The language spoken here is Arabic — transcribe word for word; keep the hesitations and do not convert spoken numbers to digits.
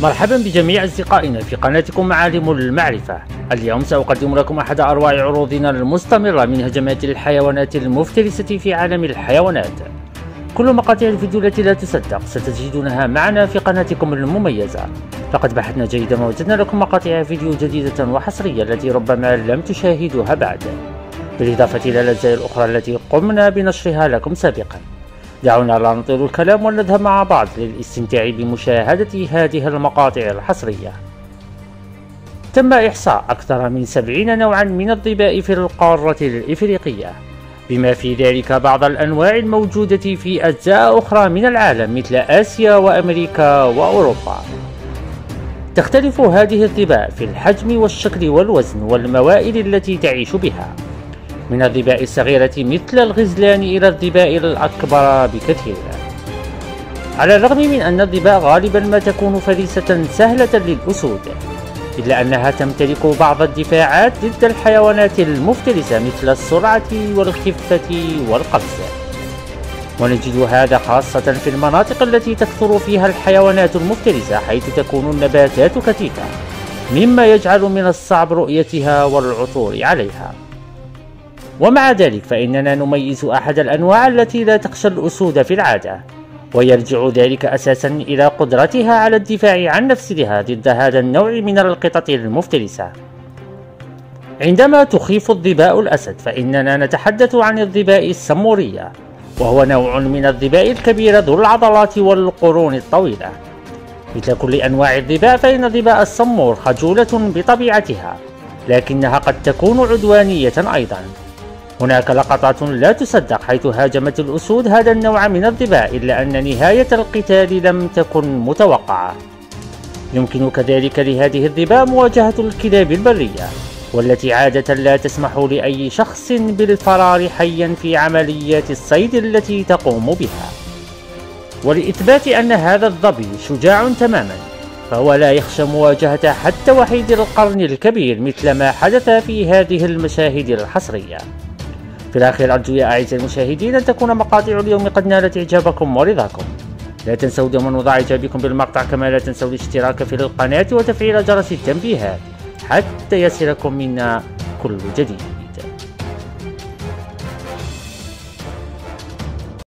مرحبا بجميع أصدقائنا في قناتكم معالم المعرفة. اليوم سأقدم لكم أحد أروع عروضنا المستمرة من هجمات الحيوانات المفترسة في عالم الحيوانات. كل مقاطع الفيديو التي لا تصدق ستجدونها معنا في قناتكم المميزة. لقد بحثنا جيدا ووجدنا لكم مقاطع فيديو جديدة وحصرية التي ربما لم تشاهدوها بعد، بالإضافة إلى الأجزاء الأخرى التي قمنا بنشرها لكم سابقا. دعونا لا نطيل الكلام ونذهب مع بعض للاستمتاع بمشاهدة هذه المقاطع الحصرية. تم إحصاء أكثر من سبعين نوعا من الظباء في القارة الإفريقية، بما في ذلك بعض الأنواع الموجودة في أجزاء أخرى من العالم مثل آسيا وأمريكا وأوروبا. تختلف هذه الظباء في الحجم والشكل والوزن والموائل التي تعيش بها، من الظباء الصغيرة مثل الغزلان إلى الظباء الأكبر بكثير. على الرغم من أن الظباء غالبا ما تكون فريسة سهلة للأسود، إلا أنها تمتلك بعض الدفاعات ضد الحيوانات المفترسة مثل السرعة والخفة والقفز، ونجد هذا خاصة في المناطق التي تكثر فيها الحيوانات المفترسة، حيث تكون النباتات كثيفة مما يجعل من الصعب رؤيتها والعثور عليها. ومع ذلك فإننا نميز أحد الأنواع التي لا تخشى الأسود في العادة، ويرجع ذلك أساسا إلى قدرتها على الدفاع عن نفسها ضد هذا النوع من القطط المفترسة. عندما تخيف الظباء الأسد فإننا نتحدث عن الظباء السمورية، وهو نوع من الظباء الكبير ذو العضلات والقرون الطويلة. مثل كل أنواع الظباء فإن الظباء السمور خجولة بطبيعتها، لكنها قد تكون عدوانية أيضا. هناك لقطات لا تصدق حيث هاجمت الأسود هذا النوع من الظباء، إلا أن نهاية القتال لم تكن متوقعة. يمكن كذلك لهذه الظباء مواجهة الكلاب البرية، والتي عادة لا تسمح لأي شخص بالفرار حيا في عمليات الصيد التي تقوم بها. ولإثبات أن هذا الظبي شجاع تماما، فهو لا يخشى مواجهة حتى وحيد القرن الكبير مثل ما حدث في هذه المشاهد الحصرية. في الأخير أرجو يا أعزائي المشاهدين أن تكون مقاطع اليوم قد نالت إعجابكم ورضاكم. لا تنسوا دوما وضع إعجابكم بالمقطع، كما لا تنسوا الاشتراك في القناة وتفعيل جرس التنبيهات حتى يصلكم منا كل جديد.